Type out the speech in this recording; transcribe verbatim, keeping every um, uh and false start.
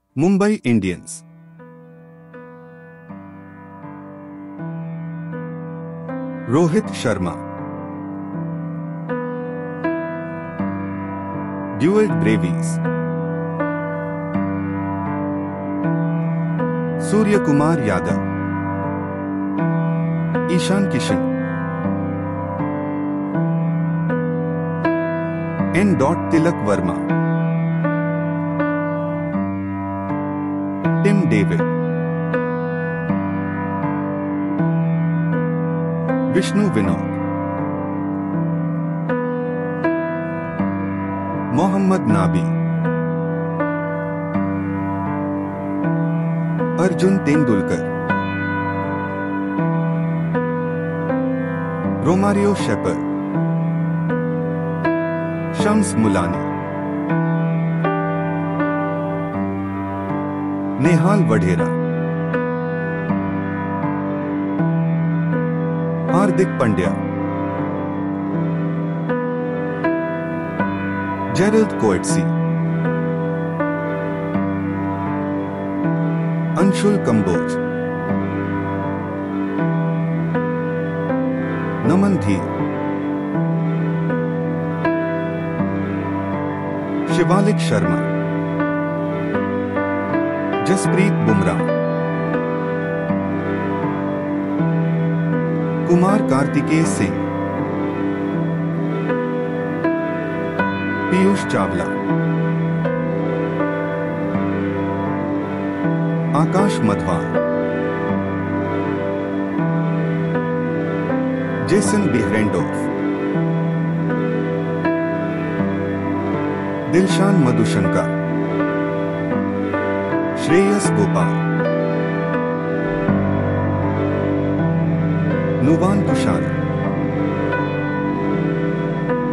Mumbai Indians. Rohit Sharma. ड्यूएट Brevis. Surya Kumar Yadav. Ishan Kishan. N dot Tilak Varma. Tim David. Vishnu Vinod. Mohammad Nabi. Arjun Tendulkar. Romario Shepherd. Shams Mulani. Nehal Wadhera. Hardik Pandya. Gerald Coetzee. Anshul Kamboj. Naman Dhir. Shivalik Sharma. Jasprit Bumrah. Kumar Kartikeya Singh. Piyush Chawla. Akash Madhwal. Jason Behrendorff. Dilshan Madushanka. Shreyas Gopal. Nuwan Tushar.